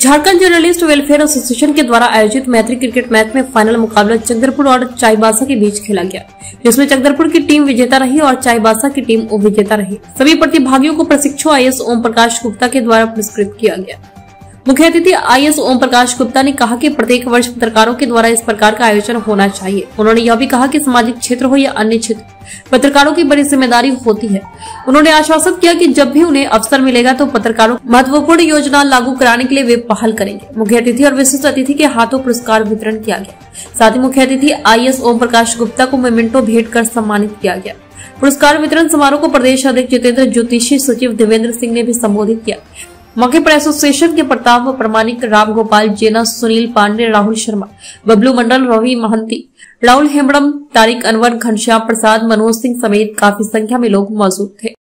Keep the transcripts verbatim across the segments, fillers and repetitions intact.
Jharkhand journalist welfare association के द्वारा आयोजित मैत्री क्रिकेट मैच में फाइनल मुकाबला चकदरपुर और चाईबासा के बीच खेला गया, जिसमें चकदरपुर की टीम विजेता रही और चाईबासा की टीम उप विजेता रही। सभी प्रतिभागियों को प्रशिक्षु आई ए एस ओम प्रकाश गुप्ता के द्वारा पुरस्कृत किया गया। मुख्य अतिथि आई ए एस ओम प्रकाश गुप्ता ने कहा कि प्रत्येक वर्ष पत्रकारों के द्वारा इस प्रकार का आयोजन होना चाहिए। उन्होंने यह भी कहा कि सामाजिक क्षेत्र हो या अन्य क्षेत्र, पत्रकारों की बड़ी जिम्मेदारी होती है। उन्होंने आश्वासन किया कि जब भी उन्हें अवसर मिलेगा तो पत्रकारों को महत्वपूर्ण योजना लागू कराने के लिए वे पहल करेंगे। मुख्य अतिथि और विशिष्ट अतिथि के हाथों पुरस्कार वितरण किया गया। साथ ही मुख्य अतिथि आई ए एस ओम प्रकाश गुप्ता को मेमेंटो भेंट कर सम्मानित किया गया। पुरस्कार वितरण समारोह को प्रदेश अध्यक्ष जितेंद्र ज्योतिषी सचिव देवेंद्र सिंह ने भी संबोधित किया। मौके पर एसोसिएशन के प्रताप प्रमाणिक, राम गोपाल जेना, सुनील पांडे, राहुल शर्मा, बबलू मंडल, रवि महंती, राहुल हेम्ब्रम, तारिक अनवर, घनश्याम प्रसाद, मनोज सिंह समेत काफी संख्या में लोग मौजूद थे।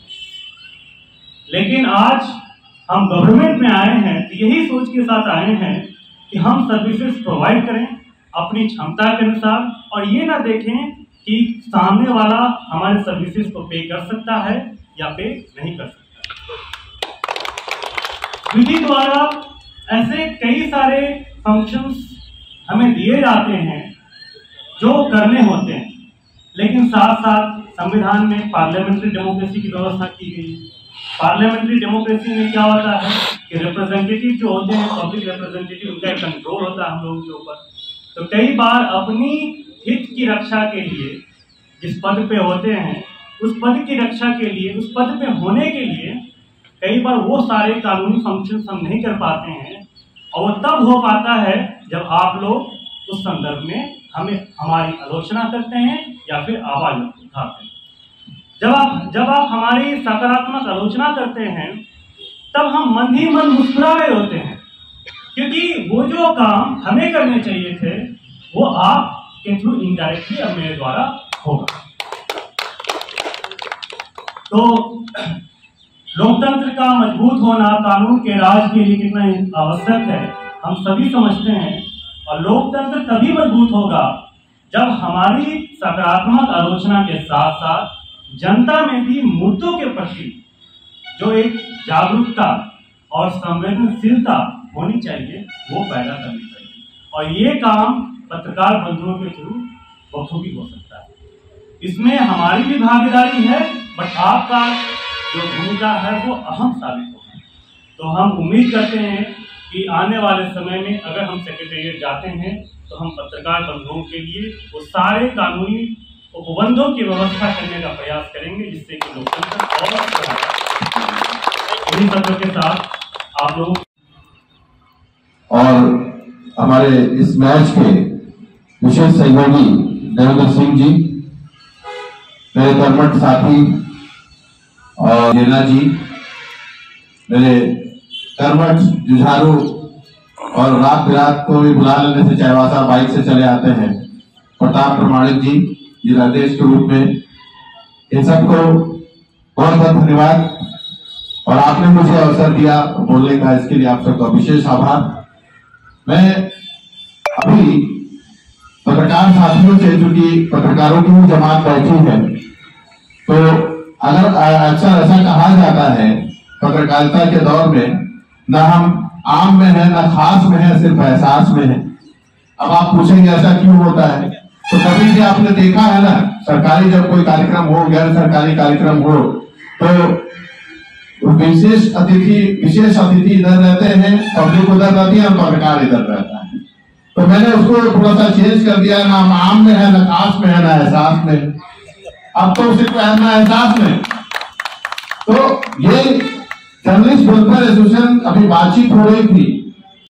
लेकिन आज हम गवर्नमेंट में आए हैं तो यही सोच के साथ आए हैं कि हम सर्विसेज प्रोवाइड करें अपनी क्षमता के अनुसार, और ये ना देखें कि सामने वाला हमारे सर्विसेज को पे कर सकता है या पे नहीं कर सकता। विधि द्वारा ऐसे कई सारे फंक्शंस हमें दिए जाते हैं जो करने होते हैं, लेकिन साथ साथ संविधान में पार्लियामेंट्री डेमोक्रेसी की व्यवस्था की गई है। पार्लियामेंट्री डेमोक्रेसी में क्या होता है कि रिप्रेजेंटेटिव जो होते हैं, पब्लिक रिप्रेजेंटेटिव, उनका एक कंट्रोल होता है हम लोगों के ऊपर। तो कई बार अपनी हित की रक्षा के लिए जिस पद पे होते हैं, उस पद की रक्षा के लिए, उस पद पे होने के लिए कई बार वो सारे कानूनी फंक्शंस हम नहीं कर पाते हैं, और वो तब हो पाता है जब आप लोग उस संदर्भ में हमें हमारी आलोचना करते हैं या फिर आवाज उठाते हैं। जब आप जब आप हमारी सकारात्मक आलोचना करते हैं तब हम मन ही मन मुस्कुरा रहे होते हैं, क्योंकि वो जो काम हमें करने चाहिए थे वो आपके थ्रू इनडायरेक्टली अब मेरे द्वारा होगा। तो लोकतंत्र का मजबूत होना कानून के राज के लिए कितना आवश्यक है हम सभी समझते हैं, और लोकतंत्र तभी मजबूत होगा जब हमारी सकारात्मक आलोचना के साथ साथ जनता में भी मुद्दों के प्रति जो एक जागरूकता और संवेदनशीलता होनी चाहिए वो पैदा करनी चाहिए, और ये काम पत्रकार बंधुओं के थ्रू बखूबी हो सकता है। इसमें हमारी भी भागीदारी है, बट आपका जो भूमिका है वो अहम साबित होगी। तो हम उम्मीद करते हैं कि आने वाले समय में अगर हम सेक्रेटेरिएट जाते हैं तो हम पत्रकार बंधुओं के लिए वो सारे कानूनी उपबंधों की व्यवस्था करने का प्रयास करेंगे, जिससे कि लोकतंत्र और इन्हीं सत्रों के साथ आप लोग और हमारे इस मैच के विशेष सहयोगी देवेंद्र सिंह जी, मेरे कर्मठ साथी और जेना जी, मेरे कर्मठ जुझारू, और रात बिरात को भी बुला लेने से चाईबासा बाइक से चले आते हैं प्रताप प्रमाणिक जी, जिलाधीश के रूप में, इन सबको बहुत बहुत धन्यवाद। और आपने मुझे अवसर दिया बोलने का, इसके लिए आप सबका विशेष आभार। मैं अभी पत्रकार साथियों से, चूंकि पत्रकारों की भी जमात बैठी है, तो अगर अक्सर ऐसा कहा जाता है पत्रकारिता के दौर में न हम आम में है न खास में है, सिर्फ एहसास में है। अब आप पूछेंगे ऐसा क्यों होता है, तो कभी भी आपने देखा है ना, सरकारी जब कोई कार्यक्रम हो, गैर सरकारी कार्यक्रम हो, तो विशेष अतिथि विशेष अतिथि इधर रहते हैं, पब्लिक उधर रहती है और पत्रकार इधर रहता है। तो मैंने उसको थोड़ा सा चेंज कर दिया, ना आम में है न खास में है न एहसास में। अब तो सिर्फ एहसास में। तो ये जर्नलिस्ट वेलफेयर एसोसिएशन अभी बातचीत हो रही थी